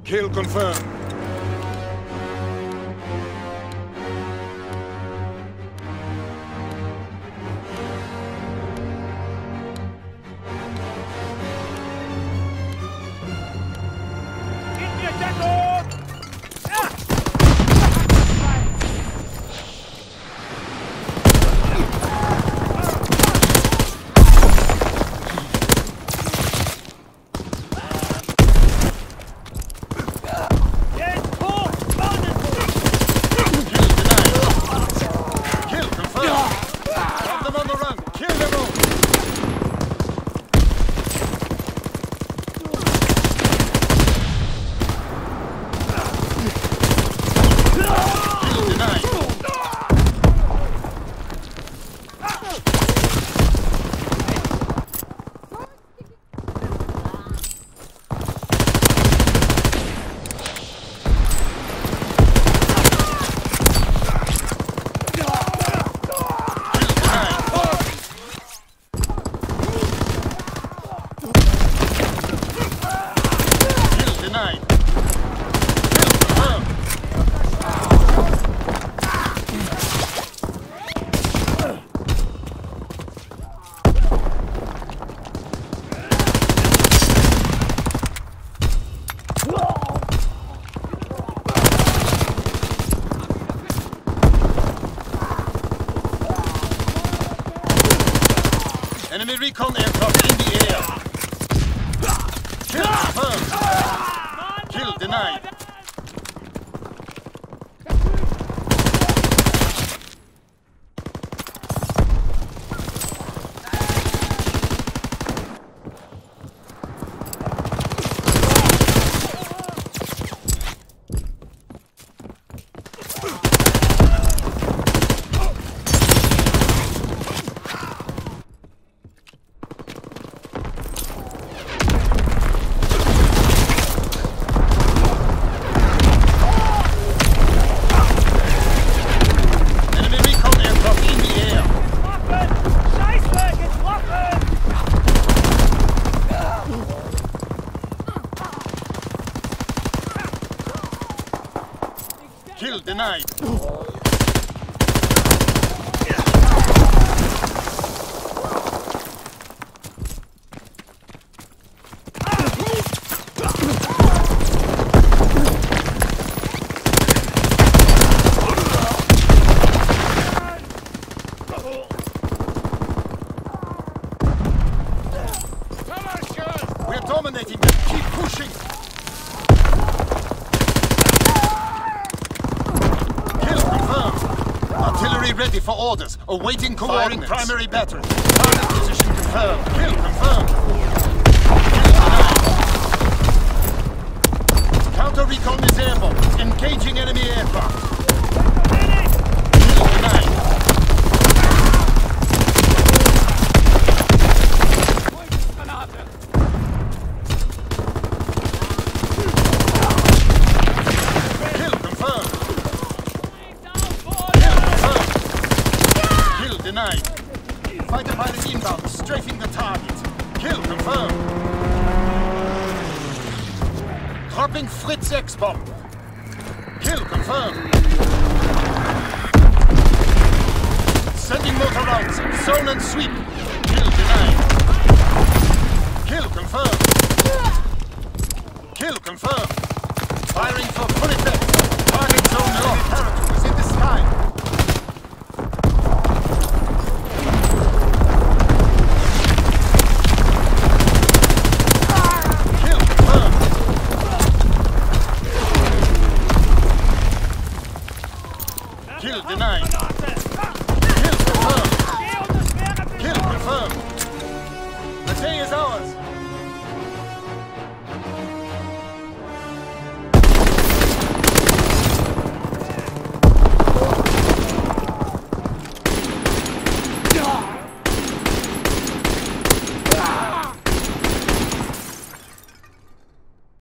Kill confirmed. Enemy recon aircraft in the air. Kill confirmed. Kill denied. Kill denied. We're dominating them. Keep pushing. Artillery ready for orders, awaiting coordinates. Firing primary battery. Target position confirmed. Kill confirmed. Kill denied. Counter recon is airborne. Engaging enemy aircraft. Kill denied. Denied. Fighter pilot inbound, strafing the target. Kill confirmed. Dropping Fritz X-bomb. Kill confirmed. Sending motor rounds, zone and sweep. Kill denied. Kill confirmed. Kill confirmed. Firing for full effect. Target zone locked. Paratroop is in the sky. Kill denied. Kill confirmed. Kill confirmed. The day is ours.